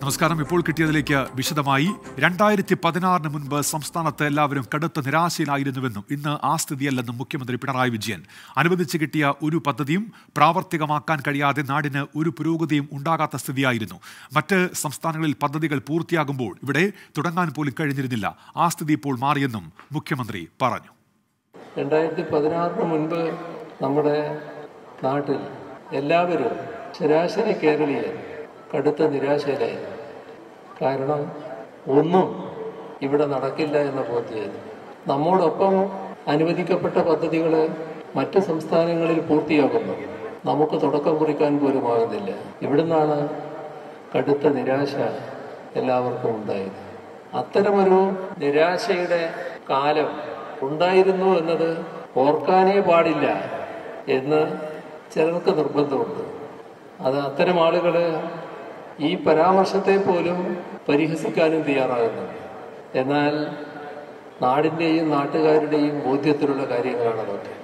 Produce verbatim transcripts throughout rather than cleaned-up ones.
നമസ്കാരം. ഇപ്പോൾ കിട്ടിയതിലേക്ക് വിശദമായി. രണ്ടായിരത്തി പതിനാറിന് മുൻപ് സംസ്ഥാനത്ത് എല്ലാവരും കടുത്ത നിരാശയിലായിരുന്നുവെന്നും ഇന്ന് ആ സ്ഥിതിയല്ലെന്നും മുഖ്യമന്ത്രി പിണറായി വിജയൻ. അനുവദിച്ചു കിട്ടിയ ഒരു പദ്ധതിയും പ്രാവർത്തികമാക്കാൻ കഴിയാതെ നാടിന് ഒരു പുരോഗതിയും ഉണ്ടാകാത്ത സ്ഥിതിയായിരുന്നു. മറ്റ് സംസ്ഥാനങ്ങളിൽ പദ്ധതികൾ പൂർത്തിയാകുമ്പോൾ ഇവിടെ തുടങ്ങാൻ പോലും കഴിഞ്ഞിരുന്നില്ല. ആ സ്ഥിതി ഇപ്പോൾ മാറിയെന്നും മുഖ്യമന്ത്രി പറഞ്ഞു. രണ്ടായിരത്തി പതിനാറിന് മുൻപ് നമ്മുടെ നാട്ടിൽ എല്ലാവരും ശരാശരി കേരളീയർ കടുത്ത നിരാശയിലായിരുന്നു. കാരണം ഒന്നും ഇവിടെ നടക്കില്ല എന്ന ബോധ്യമായിരുന്നു. നമ്മോടൊപ്പം അനുവദിക്കപ്പെട്ട പദ്ധതികൾ മറ്റ് സംസ്ഥാനങ്ങളിൽ പൂർത്തിയാകുന്നു, നമുക്ക് തുടക്കം കുറിക്കാൻ പോലും ആകുന്നില്ല. ഇവിടുന്നാണ് കടുത്ത നിരാശ എല്ലാവർക്കും ഉണ്ടായത്. അത്തരമൊരു നിരാശയുടെ കാലം ഉണ്ടായിരുന്നു എന്നത് ഓർക്കാനേ പാടില്ല എന്ന് ചിലർക്ക് നിർബന്ധമുണ്ട്. അത് അത്തരം ആളുകൾ ഈ പരാമർശത്തെ പോലും പരിഹസിക്കാനും തയ്യാറാകുന്നുണ്ട്. എന്നാൽ നാടിൻ്റെയും നാട്ടുകാരുടെയും ബോധ്യത്തിലുള്ള കാര്യങ്ങളാണ് അതൊക്കെ.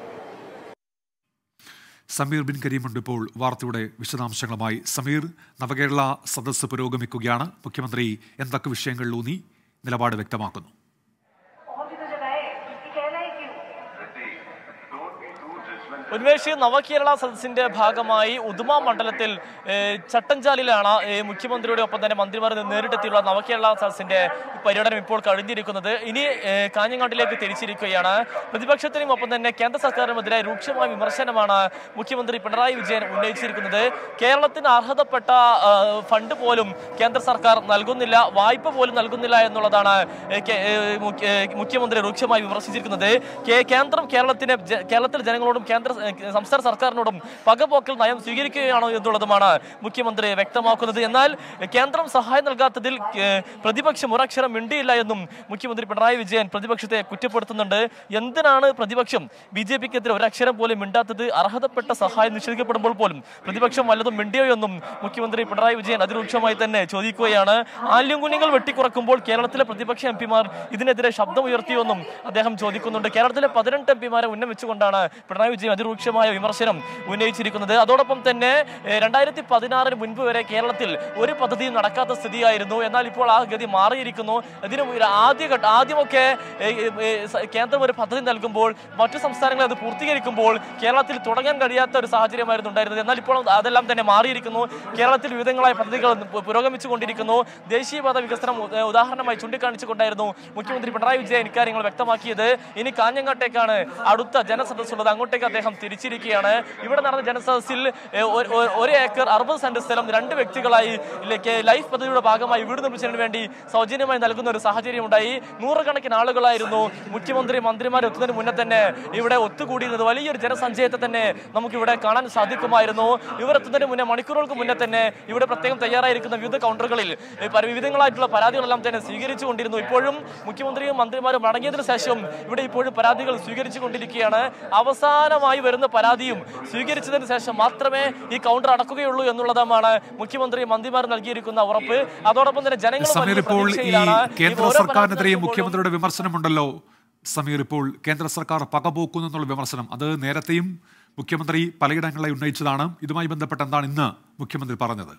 സമീർ ബിൻ കരീമുണ്ട് ഇപ്പോൾ വാർത്തയുടെ വിശദാംശങ്ങളുമായി. സമീർ, നവകേരള സദസ്സ് പുരോഗമിക്കുകയാണ്. മുഖ്യമന്ത്രി എന്തൊക്കെ വിഷയങ്ങളിലൂന്നി നിലപാട് വ്യക്തമാക്കുന്നു? ഉന്മേഷ്, നവകേരള സദസ്സിന്റെ ഭാഗമായി ഉദുമ മണ്ഡലത്തിൽ ചട്ടഞ്ചാലിലാണ് മുഖ്യമന്ത്രിയുടെ ഒപ്പം തന്നെ മന്ത്രിമാർ നേരിട്ടെത്തിയുള്ള നവകേരള സദസ്സിന്റെ പര്യടനം ഇപ്പോൾ കഴിഞ്ഞിരിക്കുന്നത്. ഇനി കാഞ്ഞങ്ങാട്ടിലേക്ക് തിരിച്ചിരിക്കുകയാണ്. പ്രതിപക്ഷത്തിനും ഒപ്പം തന്നെ കേന്ദ്ര സർക്കാരിനുമെതിരെ രൂക്ഷമായ വിമർശനമാണ് മുഖ്യമന്ത്രി പിണറായി വിജയൻ ഉന്നയിച്ചിരിക്കുന്നത്. കേരളത്തിന് അർഹതപ്പെട്ട ഫണ്ട് പോലും കേന്ദ്ര സർക്കാർ നൽകുന്നില്ല, വായ്പ പോലും നൽകുന്നില്ല എന്നുള്ളതാണ് മുഖ്യമന്ത്രി രൂക്ഷമായി വിമർശിച്ചിരിക്കുന്നത്. കേന്ദ്രം കേരളത്തിന് കേരളത്തിലെ ജനങ്ങളോടും കേന്ദ്ര സംസ്ഥാന സർക്കാരിനോടും പകപോക്കൽ നയം സ്വീകരിക്കുകയാണോ എന്നുള്ളതുമാണ് മുഖ്യമന്ത്രി വ്യക്തമാക്കുന്നത്. എന്നാൽ കേന്ദ്രം സഹായം നൽകാത്തതിൽ പ്രതിപക്ഷം ഒരക്ഷരം മിണ്ടിയില്ല എന്നും മുഖ്യമന്ത്രി പിണറായി വിജയൻ പ്രതിപക്ഷത്തെ കുറ്റപ്പെടുത്തുന്നുണ്ട്. എന്തിനാണ് പ്രതിപക്ഷം ബി ജെ പിക്കെതിരെ ഒരക്ഷരം പോലും മിണ്ടാത്തത്? അർഹതപ്പെട്ട സഹായം നിഷേധിക്കപ്പെടുമ്പോൾ പോലും പ്രതിപക്ഷം വല്ലതും മിണ്ടിയോ എന്നും മുഖ്യമന്ത്രി പിണറായി വിജയൻ അതിരൂക്ഷമായി തന്നെ ചോദിക്കുകയാണ്. ആല്യങ്കുഞ്ഞുങ്ങൾ വെട്ടിക്കുറക്കുമ്പോൾ കേരളത്തിലെ പ്രതിപക്ഷ എം പിമാർ ഇതിനെതിരെ ശബ്ദമുയർത്തിയോന്നും അദ്ദേഹം ചോദിക്കുന്നുണ്ട്. കേരളത്തിലെ പതിനെട്ട് എം പിമാരെ ഉന്നം വെച്ചുകൊണ്ടാണ് പിണറായി വിജയൻ അതിരൂക്ഷമായ വിമർശനം ഉന്നയിച്ചിരിക്കുന്നത്. അതോടൊപ്പം തന്നെ രണ്ടായിരത്തി പതിനാറിന് മുൻപ് വരെ കേരളത്തിൽ ഒരു പദ്ധതിയും നടക്കാത്ത സ്ഥിതിയായിരുന്നു. എന്നാൽ ഇപ്പോൾ ആ ഗതി മാറിയിരിക്കുന്നു. ഇതിന് ആദ്യ ആദ്യമൊക്കെ കേന്ദ്രം ഒരു പദ്ധതി നൽകുമ്പോൾ മറ്റു സംസ്ഥാനങ്ങൾ അത് പൂർത്തീകരിക്കുമ്പോൾ കേരളത്തിൽ തുടങ്ങാൻ കഴിയാത്ത ഒരു സാഹചര്യമായിരുന്നു ഉണ്ടായിരുന്നത്. എന്നാൽ ഇപ്പോൾ അതെല്ലാം തന്നെ മാറിയിരിക്കുന്നു. കേരളത്തിൽ വിവിധങ്ങളായ പദ്ധതികൾ പുരോഗമിച്ചുകൊണ്ടിരിക്കുന്നു. ദേശീയപാത വികസനം ഉദാഹരണമായി ചൂണ്ടിക്കാണിച്ചുകൊണ്ടായിരുന്നു മുഖ്യമന്ത്രി പിണറായി വിജയൻ ഇക്കാര്യങ്ങൾ വ്യക്തമാക്കിയത്. ഇനി കാഞ്ഞങ്ങാട്ടേക്കാണ് അടുത്ത ജനസദസ്സുള്ളത്. അങ്ങോട്ടേക്ക് അദ്ദേഹം തിരിച്ചിരിക്കുകയാണ്. ഇവിടെ നടന്ന ജനസദസ്സിൽ ഒരു ഏക്കർ അറുപത് സെന്റ് സ്ഥലം രണ്ട് വ്യക്തികളായി ലൈഫ് പദ്ധതിയുടെ ഭാഗമായി വീട് നിർമ്മിച്ചതിന് വേണ്ടി സൗജന്യമായി നൽകുന്ന ഒരു സാഹചര്യം ഉണ്ടായി. നൂറുകണക്കിന് ആളുകളായിരുന്നു മുഖ്യമന്ത്രി മന്ത്രിമാർ എത്തുന്നതിന് മുന്നേ തന്നെ ഇവിടെ ഒത്തുകൂടിയിരുന്നത്. വലിയൊരു ജനസഞ്ചയത്തെ തന്നെ നമുക്കിവിടെ കാണാൻ സാധിക്കുമായിരുന്നു. ഇവർ എത്തുന്നതിന് മുന്നേ മണിക്കൂറുകൾക്ക് മുന്നേ തന്നെ ഇവിടെ പ്രത്യേകം തയ്യാറായിരിക്കുന്ന വിവിധ കൗണ്ടറുകളിൽ വിവിധങ്ങളായിട്ടുള്ള പരാതികളെല്ലാം തന്നെ സ്വീകരിച്ചു കൊണ്ടിരുന്നു. ഇപ്പോഴും മുഖ്യമന്ത്രിയും മന്ത്രിമാരും അടങ്ങിയതിനു ശേഷം ഇവിടെ ഇപ്പോഴും പരാതികൾ സ്വീകരിച്ചു കൊണ്ടിരിക്കുകയാണ്. അവസാനമായി വരുന്ന പരാതിയും സ്വീകരിച്ചതിന് ശേഷം മാത്രമേ ഈ കൗണ്ടർ അടക്കുകയുള്ളൂ എന്നുള്ളതാണ് മുഖ്യമന്ത്രി മന്ത്രിമാർ നൽകിയിരിക്കുന്ന ഉറപ്പ്. അതോടൊപ്പം തന്നെ ജനങ്ങളും കേന്ദ്ര സർക്കാരിനെതിരെയും മുഖ്യമന്ത്രിയുടെ വിമർശനമുണ്ടല്ലോ. സമീർ, ഇപ്പോൾ കേന്ദ്ര സർക്കാർ പകപോക്കുന്നു എന്നുള്ള വിമർശനം അത് നേരത്തെയും മുഖ്യമന്ത്രി പലയിടങ്ങളെ ഉന്നയിച്ചതാണ്. ഇതുമായി ബന്ധപ്പെട്ട് എന്താണ് ഇന്ന് മുഖ്യമന്ത്രി പറഞ്ഞത്?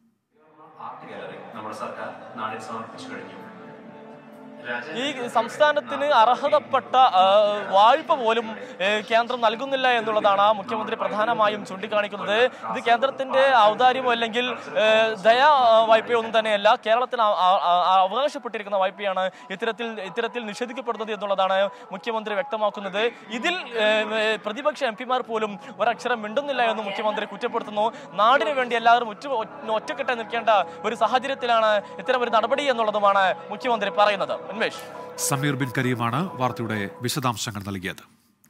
ഈ സംസ്ഥാനത്തിന് അർഹതപ്പെട്ട വായ്പ പോലും കേന്ദ്രം നൽകുന്നില്ല എന്നുള്ളതാണ് മുഖ്യമന്ത്രി പ്രധാനമായും ചൂണ്ടിക്കാണിക്കുന്നത്. ഇത് കേന്ദ്രത്തിന്റെ ഔദാര്യമോ അല്ലെങ്കിൽ ദയാ വായ്പയോ ഒന്നും തന്നെയല്ല, കേരളത്തിന് അവകാശപ്പെട്ടിരിക്കുന്ന വായ്പയാണ് ഇത്തരത്തിൽ ഇത്തരത്തിൽ നിഷേധിക്കപ്പെടുന്നത് എന്നുള്ളതാണ് മുഖ്യമന്ത്രി വ്യക്തമാക്കുന്നത്. ഇതിൽ പ്രതിപക്ഷ എം പിമാർ പോലും ഒരക്ഷരം മിണ്ടുന്നില്ല എന്ന് മുഖ്യമന്ത്രി കുറ്റപ്പെടുത്തുന്നു. നാടിനു വേണ്ടി എല്ലാവരും ഒറ്റ ഒറ്റക്കെട്ടായി നിൽക്കേണ്ട ഒരു സാഹചര്യത്തിലാണ് ഇത്തരം ഒരു നടപടി എന്നുള്ളതുമാണ് മുഖ്യമന്ത്രി പറയുന്നത്. ഉന്മേഷ്, സമീർ ബിൻ കരീമാണ് വാർത്തയുടെ വിശദാംശങ്ങൾ നൽകിയത്.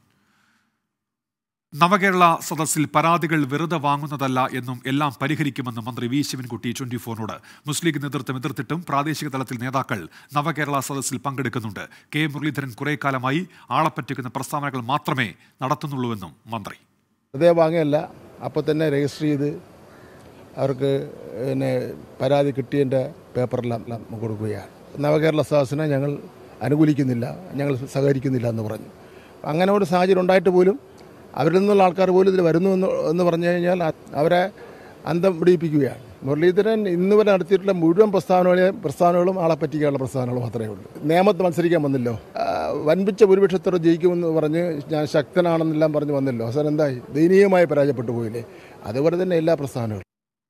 നവകേരള സദസ്സിൽ പരാതികൾ വെറുതെ വാങ്ങുന്നതല്ല എന്നും എല്ലാം പരിഹരിക്കുമെന്നും മന്ത്രി വി ശിവൻകുട്ടി ട്വന്റി ഫോറിനോട്. മുസ്ലിം ലീഗ് നേതൃത്വം എതിർത്തിട്ടും പ്രാദേശിക തലത്തിൽ നേതാക്കൾ നവകേരള സദസ്സിൽ പങ്കെടുക്കുന്നുണ്ട്. കെ മുരളീധരൻ കുറെ കാലമായി ആളപ്പറ്റിക്കുന്ന പ്രസ്താവനകൾ മാത്രമേ നടത്തുന്നുള്ളൂവെന്നും മന്ത്രി. വെറുതെ വാങ്ങുകയല്ല, അപ്പോൾ തന്നെ രജിസ്റ്റർ ചെയ്ത് അവർക്ക് പിന്നെ പരാതി കിട്ടിയതിൻ്റെ പേപ്പറെല്ലാം കൊടുക്കുകയാണ്. നവകേരള സദസ്സിനെ ഞങ്ങൾ അനുകൂലിക്കുന്നില്ല, ഞങ്ങൾ സഹകരിക്കുന്നില്ല എന്ന് പറഞ്ഞു. അങ്ങനെ ഒരു സാഹചര്യം ഉണ്ടായിട്ട് പോലും അവരിൽ നിന്നുള്ള ആൾക്കാർ പോലും ഇതിൽ വരുന്നു എന്ന് എന്ന് പറഞ്ഞു കഴിഞ്ഞാൽ അവരെ അന്തം പിടിപ്പിക്കുകയാണ്. മുരളീധരൻ ഇന്ന് വരെ നടത്തിയിട്ടുള്ള മുഴുവൻ പ്രസ്താവനകളും പ്രസ്താവനകളും ആളെ പറ്റിക്കാനുള്ള പ്രസ്താവനകൾ മാത്രമേ ഉള്ളൂ. നിയമത്തിൽ മത്സരിക്കാൻ വന്നല്ലോ, വൻപിച്ച ഭൂരിപക്ഷത്തോടെ ജയിക്കുമെന്ന് പറഞ്ഞ് ഞാൻ ശക്തനാണെന്നെല്ലാം പറഞ്ഞ് വന്നല്ലോ. അവസാനം എന്തായി? ദയനീയമായി പരാജയപ്പെട്ടു പോയില്ലേ? അതുപോലെ തന്നെ എല്ലാ പ്രസ്താവനകളും.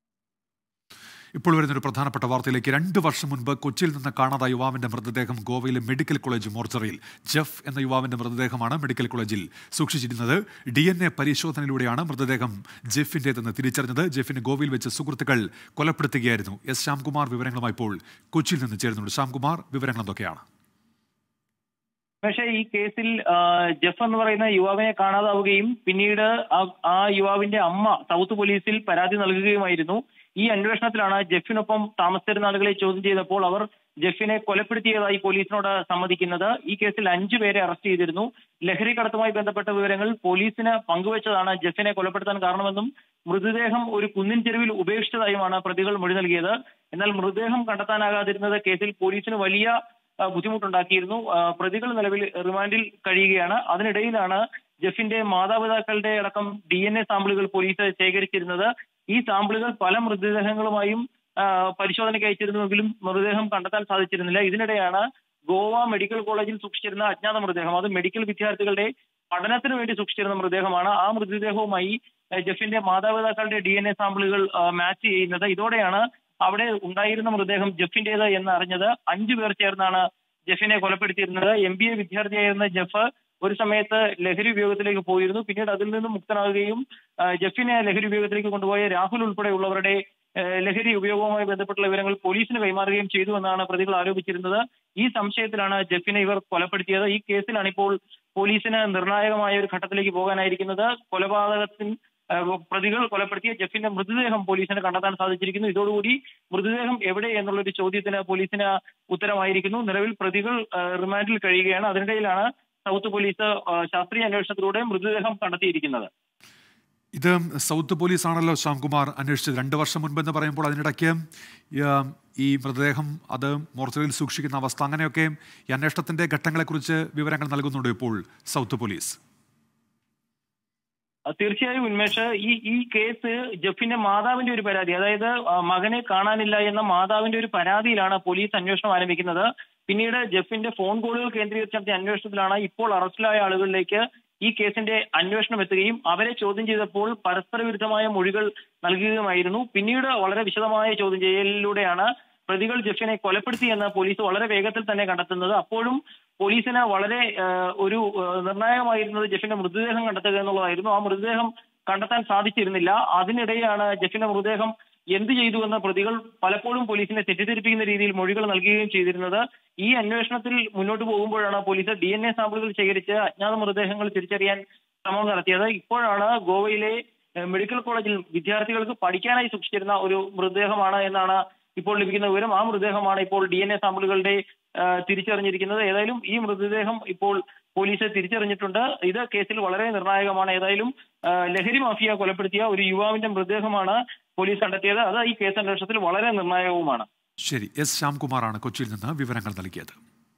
ഇപ്പോൾ വരുന്നൊരു പ്രധാനപ്പെട്ട വാർത്തയിലേക്ക്. രണ്ട് വർഷം മുൻപ് കൊച്ചിയിൽ നിന്ന് കാണാതായ യുവാവിന്റെ മൃതദേഹം ഗോവയിലെ മെഡിക്കൽ കോളേജ് മോർച്ചറിയിൽ. ജെഫ് എന്ന യുവാവിന്റെ മൃതദേഹമാണ് മെഡിക്കൽ കോളേജിൽ സൂക്ഷിച്ചിരുന്നത്. ഡി എൻ എ പരിശോധനയിലൂടെയാണ് മൃതദേഹം ജെഫിന്റേതെന്ന് തിരിച്ചറിഞ്ഞത്. ജെഫിന് ഗോവയിൽ വെച്ച് സുഹൃത്തുക്കൾ കൊലപ്പെടുത്തുകയായിരുന്നു. എസ് ശ്യാംകുമാർ വിവരങ്ങളുമായി ഇപ്പോൾ കൊച്ചിയിൽ നിന്ന് ചേരുന്നുണ്ട്. ശ്യാംകുമാർ, വിവരങ്ങൾ എന്തൊക്കെയാണ്? പക്ഷേ ഈ കേസിൽ ജെഫ് എന്ന് പറയുന്ന യുവാവിനെ കാണാതാവുകയും പിന്നീട് ആ യുവാവിന്റെ അമ്മ സൗത്ത് പോലീസിൽ പരാതി നൽകുകയുമായിരുന്നു. ഈ അന്വേഷണത്തിലാണ് ജെഫിനൊപ്പം താമസിച്ചിരുന്ന ആളുകളെ ചോദ്യം ചെയ്തപ്പോൾ അവർ ജെഫിനെ കൊലപ്പെടുത്തിയതായി പോലീസിനോട് സമ്മതിക്കുന്നത്. ഈ കേസിൽ അഞ്ചു പേരെ അറസ്റ്റ് ചെയ്തിരുന്നു. ലഹരി കടത്തുമായി ബന്ധപ്പെട്ട വിവരങ്ങൾ പോലീസിന് പങ്കുവച്ചതാണ് ജെഫിനെ കൊലപ്പെടുത്താൻ കാരണമെന്നും മൃതദേഹം ഒരു കുന്നിൻ ചെരുവിൽ ഉപേക്ഷിച്ചതായുമാണ് പ്രതികൾ മൊഴി നൽകിയത്. എന്നാൽ മൃതദേഹം കണ്ടെത്താനാകാതിരുന്നത് കേസിൽ പോലീസിന് വലിയ ബുദ്ധിമുട്ടുണ്ടാക്കിയിരുന്നു. പ്രതികൾ നിലവിൽ റിമാൻഡിൽ കഴിയുകയാണ്. അതിനിടയിലാണ് ജെഫിന്റെ മാതാപിതാക്കളുടെ അടക്കം ഡി എൻ എ സാമ്പിളുകൾ പോലീസ് ശേഖരിച്ചിരുന്നത്. ഈ സാമ്പിളുകൾ പല മൃതദേഹങ്ങളുമായും പരിശോധനയ്ക്ക് അയച്ചിരുന്നുവെങ്കിലും മൃതദേഹം കണ്ടെത്താൻ സാധിച്ചിരുന്നില്ല. ഇതിനിടെയാണ് ഗോവ മെഡിക്കൽ കോളേജിൽ സൂക്ഷിച്ചിരുന്ന അജ്ഞാത മൃതദേഹം, അത് മെഡിക്കൽ വിദ്യാർത്ഥികളുടെ പഠനത്തിന് വേണ്ടി സൂക്ഷിച്ചിരുന്ന മൃതദേഹമാണ്. ആ മൃതദേഹവുമായി ജെഫിന്റെ മാതാപിതാക്കളുടെ ഡി എൻ എ സാമ്പിളുകൾ മാച്ച് ചെയ്യുന്നത്. ഇതോടെയാണ് അവിടെ ഉണ്ടായിരുന്ന മൃതദേഹം ജെഫിന്റേത് എന്ന് അറിഞ്ഞത്. അഞ്ചു പേർ ചേർന്നാണ് ജെഫിനെ കൊലപ്പെടുത്തിയിരുന്നത്. എം ബി എ വിദ്യാർത്ഥിയായിരുന്ന ജെഫ് ഒരു സമയത്ത് ലഹരി ഉപയോഗത്തിലേക്ക് പോയിരുന്നു. പിന്നീട് അതിൽ നിന്നും മുക്തനാകുകയും ജെഫിനെ ലഹരി ഉപയോഗത്തിലേക്ക് കൊണ്ടുപോയ രാഹുൽ ഉൾപ്പെടെയുള്ളവരുടെ ലഹരി ഉപയോഗവുമായി ബന്ധപ്പെട്ടുള്ള വിവരങ്ങൾ പോലീസിന് കൈമാറുകയും ചെയ്തു എന്നാണ് പ്രതികൾ ആരോപിച്ചിരുന്നത്. ഈ സംശയത്തിലാണ് ജെഫിനെ ഇവർ കൊലപ്പെടുത്തിയത്. ഈ കേസിലാണ് ഇപ്പോൾ പോലീസിന് നിർണായകമായ ഒരു ഘട്ടത്തിലേക്ക് പോകാനായിരിക്കുന്നത്. കൊലപാതകത്തിൽ പ്രതികൾ കൊലപ്പെടുത്തിയ ജെഫിന്റെ മൃതദേഹം പോലീസിന് കണ്ടെത്താൻ സാധിച്ചിരിക്കുന്നു. ഇതോടുകൂടി മൃതദേഹം എവിടെ എന്നുള്ളൊരു ചോദ്യത്തിന് പോലീസിന് ഉത്തരമായിരിക്കുന്നു. നിലവിൽ പ്രതികൾ റിമാൻഡിൽ കഴിയുകയാണ്. അതിനിടയിലാണ് സൗത്ത് പോലീസ് ശാസ്ത്രീയ അന്വേഷണത്തിലൂടെ മൃതദേഹം കണ്ടെത്തിയിരിക്കുന്നത്. ഇത് സൗത്ത് പോലീസ് ആണല്ലോ ശ്യാംകുമാർ അന്വേഷിച്ചത്. രണ്ട് വർഷം മുൻപെന്ന് പറയുമ്പോൾ അതിനിടയ്ക്ക് ഈ മൃതദേഹം അത് മോർച്ചറിയിൽ സൂക്ഷിക്കുന്ന അവസ്ഥ, അങ്ങനെയൊക്കെ ഈ അന്വേഷണത്തിന്റെ ഘട്ടങ്ങളെക്കുറിച്ച് വിവരങ്ങൾ നൽകുന്നുണ്ട് ഇപ്പോൾ സൗത്ത് പോലീസ്. തീർച്ചയായും ഉന്മേഷ്, ഈ ഈ കേസ് ജെഫിന്റെ മാതാവിന്റെ ഒരു പരാതി, അതായത് മകനെ കാണാനില്ല എന്ന മാതാവിന്റെ ഒരു പരാതിയിലാണ് പോലീസ് അന്വേഷണം ആരംഭിക്കുന്നത്. പിന്നീട് ജെഫിന്റെ ഫോൺ കോളുകൾ കേന്ദ്രീകരിച്ച് നടത്തിയ അന്വേഷണത്തിലാണ് ഇപ്പോൾ അറസ്റ്റിലായ ആളുകളിലേക്ക് ഈ കേസിന്റെ അന്വേഷണം എത്തുകയും അവരെ ചോദ്യം ചെയ്തപ്പോൾ പരസ്പര വിരുദ്ധമായ മൊഴികൾ നൽകുകയുമായിരുന്നു. പിന്നീട് വളരെ വിശദമായ ചോദ്യം ചെയ്യലിലൂടെയാണ് പ്രതികൾ ജെഫിനെ കൊലപ്പെടുത്തിയെന്ന് പോലീസ് വളരെ വേഗത്തിൽ തന്നെ കണ്ടെത്തുന്നത്. അപ്പോഴും പോലീസിന് വളരെ ഒരു നിർണായകമായിരുന്നത് ജെഫിന്റെ മൃതദേഹം കണ്ടെത്തുക എന്നുള്ളതായിരുന്നു. ആ മൃതദേഹം കണ്ടെത്താൻ സാധിച്ചിരുന്നില്ല. അതിനിടെയാണ് ജെഫിന്റെ മൃതദേഹം എന്ത് ചെയ്തു എന്ന പ്രതികൾ പലപ്പോഴും പോലീസിനെ തെറ്റിദ്ധരിപ്പിക്കുന്ന രീതിയിൽ മൊഴികൾ നൽകുകയും ചെയ്തിരുന്നത്. ഈ അന്വേഷണത്തിൽ മുന്നോട്ട് പോകുമ്പോഴാണ് പോലീസ് ഡി എൻ എ സാമ്പിളുകൾ ശേഖരിച്ച് അജ്ഞാത മൃതദേഹങ്ങൾ തിരിച്ചറിയാൻ ശ്രമം നടത്തിയത്. ഇപ്പോഴാണ് ഗോവയിലെ മെഡിക്കൽ കോളേജിൽ വിദ്യാർത്ഥികൾക്ക് പഠിക്കാനായി സൂക്ഷിച്ചിരുന്ന ഒരു മൃതദേഹമാണ് എന്നാണ് ഇപ്പോൾ ലഭിക്കുന്ന വിവരം. ആ മൃതദേഹമാണ് ഇപ്പോൾ ഡി എൻ എ സാമ്പിളുകളുടെ തിരിച്ചറിഞ്ഞിരിക്കുന്നത്. ഏതായാലും ഈ മൃതദേഹം ഇപ്പോൾ പോലീസ് തിരിച്ചറിഞ്ഞിട്ടുണ്ട്. ഇത് കേസിൽ വളരെ നിർണായകമാണ്. ഏതായാലും ലഹരി മാഫിയ കൊലപ്പെടുത്തിയ ഒരു യുവാവിന്റെ മൃതദേഹമാണ് പോലീസ് കണ്ടെത്തിയത്. അത് ഈ കേസ് അന്വേഷണത്തിൽ വളരെ നിർണായകവുമാണ്. ശരി, എസ് ശ്യാംകുമാറാണ് കൊച്ചിയിൽ നിന്ന് വിവരങ്ങൾ നൽകിയത്.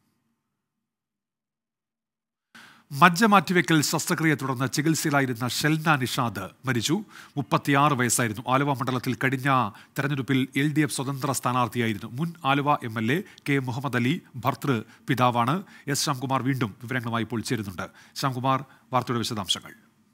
മജ്ജ മാറ്റിവെക്കൽ ശസ്ത്രക്രിയയെ തുടർന്ന് ചികിത്സയിലായിരുന്ന ഷെൽന നിഷാദ് മരിച്ചു. മുപ്പത്തിയാറ് വയസ്സായിരുന്നു. ആലുവ മണ്ഡലത്തിൽ കഴിഞ്ഞ തെരഞ്ഞെടുപ്പിൽ എൽ ഡി എഫ് സ്വതന്ത്ര സ്ഥാനാർത്ഥിയായിരുന്നു. മുൻ Aluva M L A K Muhammad Ali ഭർത്തൃ പിതാവാണ്. എസ് ശ്യാംകുമാർ വീണ്ടും വിവരങ്ങളുമായി ഇപ്പോൾ ചേരുന്നുണ്ട്. ശ്യാംകുമാർ, വാർത്തയുടെ വിശദാംശങ്ങൾ.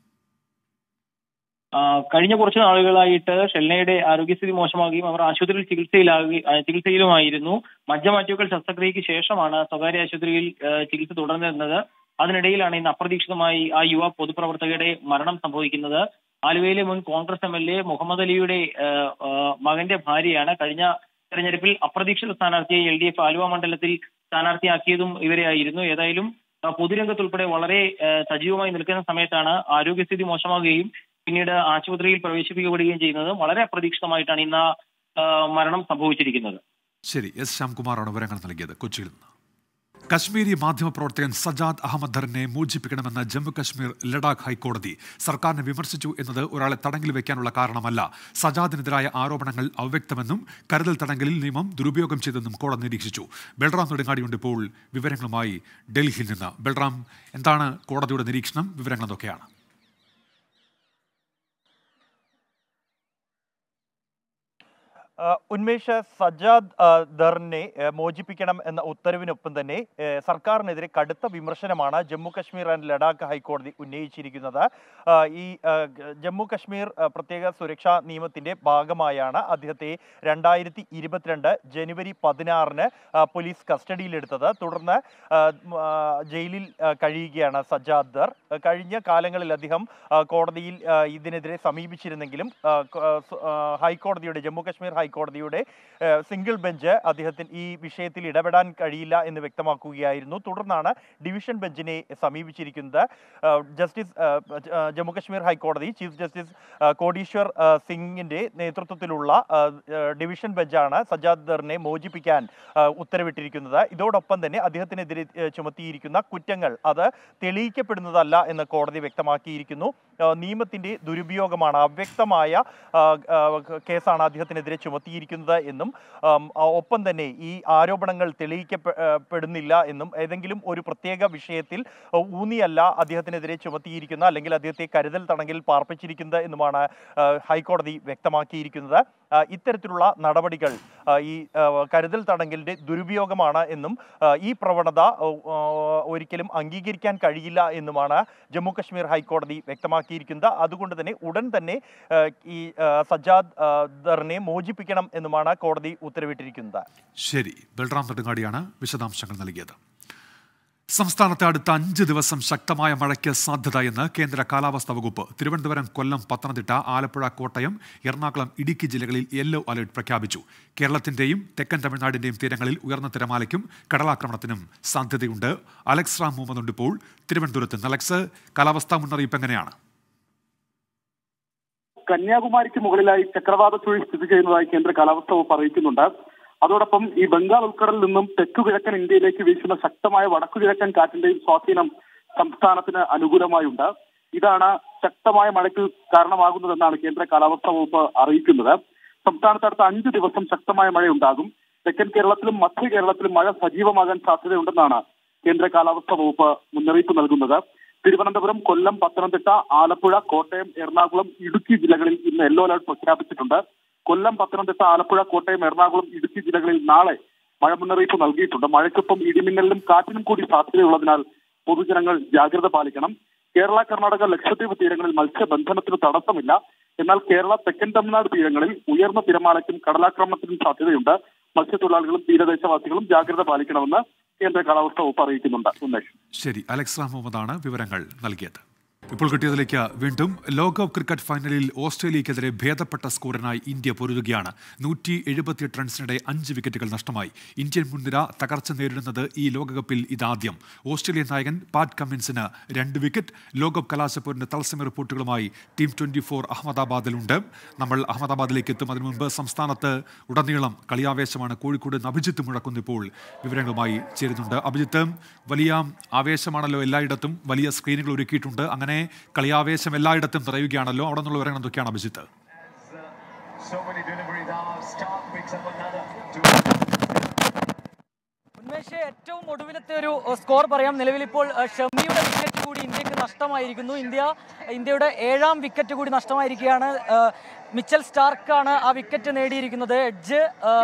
കഴിഞ്ഞ കുറച്ച് നാളുകളായിട്ട് ഷെൽനയുടെ ആരോഗ്യസ്ഥിതി മോശമാകുകയും അവർ ആശുപത്രിയിൽ ചികിത്സയിലാകുകയും ചികിത്സയിലുമായിരുന്നു. മജ്ജ മാറ്റിവെക്കൽ ശസ്ത്രക്രിയയ്ക്ക് ശേഷമാണ് സ്വകാര്യ ആശുപത്രിയിൽ ചികിത്സ തുടർന്നിരുന്നത്. അതിനിടയിലാണ് ഇന്ന് അപ്രതീക്ഷിതമായി ആ യുവ പൊതുപ്രവർത്തകയുടെ മരണം സംഭവിക്കുന്നത്. ആലുവയിലെ മുൻ Congress M L A Muhammad അലിയുടെ മകന്റെ ഭാര്യയാണ്. കഴിഞ്ഞ തെരഞ്ഞെടുപ്പിൽ അപ്രതീക്ഷിത സ്ഥാനാർത്ഥിയെ എൽ ഡി എഫ് ആലുവ മണ്ഡലത്തിൽ സ്ഥാനാർത്ഥിയാക്കിയതും ഇവരെയായിരുന്നു. ഏതായാലും പൊതുരംഗത്തുൾപ്പെടെ വളരെ സജീവമായി നിൽക്കുന്ന സമയത്താണ് ആരോഗ്യസ്ഥിതി മോശമാകുകയും പിന്നീട് ആശുപത്രിയിൽ പ്രവേശിപ്പിക്കപ്പെടുകയും ചെയ്യുന്നത്. വളരെ അപ്രതീക്ഷിതമായിട്ടാണ് ഇന്ന് മരണം സംഭവിച്ചിരിക്കുന്നത്. ശരി, എസ് ശ്യാംകുമാറാണ് വിവരങ്ങൾ നൽകിയത് കൊച്ചിയിൽ നിന്ന്. കശ്മീരി മാധ്യമപ്രവർത്തകൻ സജാദ് അഹമ്മദ് ധറിനെ മോചിപ്പിക്കണമെന്ന് ജമ്മു കശ്മീർ ലഡാക്ക് ഹൈക്കോടതി സർക്കാരിനെ വിമർശിച്ചു എന്നത് ഒരാളെ തടങ്കിൽ വെക്കാനുള്ള കാരണമല്ല. സജാദിനെതിരായ ആരോപണങ്ങൾ അവ്യക്തമെന്നും കരുതൽ തടങ്കലിൽ നിയമം ദുരുപയോഗം ചെയ്തെന്നും കോടതി നിരീക്ഷിച്ചു. ബൽറാം നെടുങ്ങാടിയുണ്ട് ഇപ്പോൾ വിവരങ്ങളുമായി ഡൽഹിയിൽ നിന്ന്. ബൽറാം, എന്താണ് കോടതിയുടെ നിരീക്ഷണം? വിവരങ്ങൾ എന്തൊക്കെയാണ്? ഉന്മേഷ്, സജാദ് ദറിനെ മോചിപ്പിക്കണം എന്ന ഉത്തരവിനൊപ്പം തന്നെ സർക്കാരിനെതിരെ കടുത്ത വിമർശനമാണ് ജമ്മു കശ്മീർ ആൻഡ് ലഡാക്ക് ഹൈക്കോടതി ഉന്നയിച്ചിരിക്കുന്നത്. ഈ ജമ്മു കശ്മീർ പ്രത്യേക സുരക്ഷാ നിയമത്തിന്റെ ഭാഗമായാണ് അദ്ദേഹത്തെ രണ്ടായിരത്തി ഇരുപത്തിരണ്ട് ജനുവരി പതിനാറിന് പോലീസ് കസ്റ്റഡിയിലെടുത്തത്. തുടർന്ന് ജയിലിൽ കഴിയുകയാണ് സജാദ് ദർ. കഴിഞ്ഞ കാലങ്ങളിൽ അദ്ദേഹം കോടതിയിൽ ഇതിനെതിരെ സമീപിച്ചിരുന്നെങ്കിലും ഹൈക്കോടതിയുടെ ജമ്മു കശ്മീർ ഹൈക്കോടതിയുടെ സിംഗിൾ ബെഞ്ച് അദ്ദേഹത്തിന് ഈ വിഷയത്തിൽ ഇടപെടാൻ കഴിയില്ല എന്ന് വ്യക്തമാക്കുകയായിരുന്നു. തുടർന്നാണ് ഡിവിഷൻ ബെഞ്ചിനെ സമീപിച്ചിരിക്കുന്നത്. ജസ്റ്റിസ് ജമ്മു കശ്മീർ ഹൈക്കോടതി ചീഫ് ജസ്റ്റിസ് കോടീശ്വർ സിംഗിന്റെ നേതൃത്വത്തിലുള്ള ഡിവിഷൻ ബെഞ്ചാണ് സജാദ് ദറിനെ മോചിപ്പിക്കാൻ ഉത്തരവിട്ടിരിക്കുന്നത്. ഇതോടൊപ്പം തന്നെ അദ്ദേഹത്തിനെതിരെ ചുമത്തിയിരിക്കുന്ന കുറ്റങ്ങൾ അത് തെളിയിക്കപ്പെടുന്നതല്ല എന്ന് കോടതി വ്യക്തമാക്കിയിരിക്കുന്നു. നിയമത്തിന്റെ ദുരുപയോഗമാണ്, അവ്യക്തമായ കേസാണ് അദ്ദേഹത്തിനെതിരെ ചുമത്തിയിരിക്കുന്നത് എന്നും ഒപ്പം തന്നെ ഈ ആരോപണങ്ങൾ തെളിയിക്കപ്പെടുന്നില്ല എന്നും ഏതെങ്കിലും ഒരു പ്രത്യേക വിഷയത്തിൽ ഊന്നിയല്ല അദ്ദേഹത്തിനെതിരെ ചുമത്തിയിരിക്കുന്ന അല്ലെങ്കിൽ അദ്ദേഹത്തെ കരുതൽ തടങ്കലിൽ പാർപ്പിച്ചിരിക്കുന്നത് എന്നുമാണ് ഹൈക്കോടതി വ്യക്തമാക്കിയിരിക്കുന്നത്. ഇത്തരത്തിലുള്ള നടപടികൾ ഈ കരുതൽ തടങ്കലിന്റെ ദുരുപയോഗമാണ് എന്നും ഈ പ്രവണത ഒരിക്കലും അംഗീകരിക്കാൻ കഴിയില്ല എന്നുമാണ് ജമ്മു കശ്മീർ ഹൈക്കോടതി വ്യക്തമാക്കിയിരിക്കുന്നത്. അതുകൊണ്ട് തന്നെ ഉടൻ തന്നെ ഈ സജാദ് ദറിനെ മോചിപ്പിക്കണം എന്നുമാണ് കോടതി ഉത്തരവിട്ടിരിക്കുന്നത്. ശരി, ബൽറാം നെടുങ്ങാടിയാണ് വിശദാംശങ്ങൾ നൽകിയത്. സംസ്ഥാനത്ത് അടുത്ത അഞ്ച് ദിവസം ശക്തമായ മഴയ്ക്ക് സാധ്യതയെന്ന് കേന്ദ്ര കാലാവസ്ഥാ വകുപ്പ്. തിരുവനന്തപുരം, കൊല്ലം, പത്തനംതിട്ട, ആലപ്പുഴ, കോട്ടയം, എറണാകുളം, ഇടുക്കി ജില്ലകളിൽ യെല്ലോ അലർട്ട് പ്രഖ്യാപിച്ചു. കേരളത്തിന്റെയും തെക്കൻ തമിഴ്നാടിന്റെയും തീരങ്ങളിൽ ഉയർന്ന തിരമാലയ്ക്കും കടലാക്രമണത്തിനും സാധ്യതയുണ്ട്. അലക്സ് റാം മുഹമ്മദ് ഇപ്പോൾ തിരുവനന്തപുരത്ത്. അലക്സ്, കാലാവസ്ഥാ മുന്നറിയിപ്പ് എങ്ങനെയാണ്? കന്യാകുമാരിക്ക് മുകളിലായി ചക്രവാത ചുഴി സ്ഥിതി ചെയ്യുന്നതായി കേന്ദ്ര കാലാവസ്ഥാ വകുപ്പ് അറിയിക്കുന്നുണ്ട്. അതോടൊപ്പം ഈ ബംഗാൾ ഉൾക്കടലിൽ നിന്നും തെക്കു കിഴക്കൻ ഇന്ത്യയിലേക്ക് വീശുന്ന ശക്തമായ വടക്കു കിഴക്കൻ കാറ്റിന്റെയും സ്വാധീനം സംസ്ഥാനത്തിന് അനുകൂലമായുണ്ട്. ഇതാണ് ശക്തമായ മഴയ്ക്ക് കാരണമാകുന്നതെന്നാണ് കേന്ദ്ര കാലാവസ്ഥാ വകുപ്പ് അറിയിക്കുന്നത്. സംസ്ഥാനത്ത് അടുത്ത അഞ്ച് ദിവസം ശക്തമായ മഴയുണ്ടാകും. തെക്കൻ കേരളത്തിലും മധ്യ കേരളത്തിലും മഴ സജീവമാകാൻ സാധ്യതയുണ്ടെന്നാണ് കേന്ദ്ര കാലാവസ്ഥാ വകുപ്പ് മുന്നറിയിപ്പ് നൽകുന്നത്. തിരുവനന്തപുരം, കൊല്ലം, പത്തനംതിട്ട, ആലപ്പുഴ, കോട്ടയം, എറണാകുളം, ഇടുക്കി ജില്ലകളിൽ ഇന്ന് യെല്ലോ അലർട്ട് പ്രഖ്യാപിച്ചിട്ടുണ്ട്. കൊല്ലം, പത്തനംതിട്ട, ആലപ്പുഴ, കോട്ടയം, എറണാകുളം, ഇടുക്കി ജില്ലകളിൽ നാളെ മഴ മുന്നറിയിപ്പ് നൽകിയിട്ടുണ്ട്. മഴയ്ക്കൊപ്പം ഇടിമിന്നലിനും കാറ്റിനും കൂടി സാധ്യതയുള്ളതിനാൽ പൊതുജനങ്ങൾ ജാഗ്രത പാലിക്കണം. കേരള, കർണാടക, ലക്ഷദ്വീപ് തീരങ്ങളിൽ മത്സ്യബന്ധനത്തിന് തടസ്സമില്ല. എന്നാൽ കേരള, തെക്കൻ തമിഴ്നാട് തീരങ്ങളിൽ ഉയർന്ന തിരമാലയ്ക്കും കടലാക്രമണത്തിനും സാധ്യതയുണ്ട്. മത്സ്യത്തൊഴിലാളികളും തീരദേശവാസികളും ജാഗ്രത പാലിക്കണമെന്ന് കേന്ദ്ര കാലാവസ്ഥാ വകുപ്പ് അറിയിക്കുന്നുണ്ട്. ഉന്മേഷ്. ശരി, അലക്സ് റാം മുഹമ്മദാണ് വിവരങ്ങൾ നൽകിയത്. ഇപ്പോൾ കിട്ടിയതിലേക്ക് വീണ്ടും. ലോകകപ്പ് ക്രിക്കറ്റ് ഫൈനലിൽ ഓസ്ട്രേലിയക്കെതിരെ ഭേദപ്പെട്ട സ്കോറിനായി ഇന്ത്യ പൊരുതുകയാണ്. നൂറ്റി എഴുപത്തിയെട്ട് റൺസിനിടെ അഞ്ച് വിക്കറ്റുകൾ നഷ്ടമായി. ഇന്ത്യൻ മുൻനിര തകർച്ച നേരിടുന്നത് ഈ ലോകകപ്പിൽ ഇതാദ്യം. ഓസ്ട്രേലിയൻ നായകൻ പാറ്റ് കമ്മിൻസിന് രണ്ട് വിക്കറ്റ്. ലോകകപ്പ് കലാശപ്പോരിന്റെ തത്സമയ റിപ്പോർട്ടുകളുമായി ടീം ട്വന്റി ഫോർ അഹമ്മദാബാദിലുണ്ട്. നമ്മൾ അഹമ്മദാബാദിലേക്ക് എത്തും. അതിനു മുൻപ് സംസ്ഥാനത്ത് ഉടനീളം കളിയാവേശമാണ്. കോഴിക്കോട് അഭിജിത്ത് മുഴക്കുന്നു ഇപ്പോൾ വിവരങ്ങളുമായി ചേരുന്നുണ്ട്. അഭിജിത്ത്, വലിയ ആവേശമാണല്ലോ എല്ലായിടത്തും, വലിയ സ്ക്രീനുകൾ ഒരുക്കിയിട്ടുണ്ട്. അങ്ങനെ കളിയാവേശം എല്ലായിടത്തും നിറയുകയാണല്ലോ. അവിടെ നിന്നുള്ള വിവരങ്ങൾ എന്തൊക്കെയാണ് അഭിജിത്ത്? ഉന്മേഷ്, ഏറ്റവും ഒടുവിലത്തെ ഒരു സ്കോർ പറയാം. നിലവിൽ ഇപ്പോൾ ഷമിയുടെ വിക്കറ്റ് കൂടി ഇന്ത്യക്ക് നഷ്ടമായിരിക്കുന്നു. ഇന്ത്യ ഇന്ത്യയുടെ ഏഴാം വിക്കറ്റ് കൂടി നഷ്ടമായിരിക്കുകയാണ്. മിച്ചൽ സ്റ്റാർക്കാണ് ആ വിക്കറ്റ് നേടിയിരിക്കുന്നത്. Edge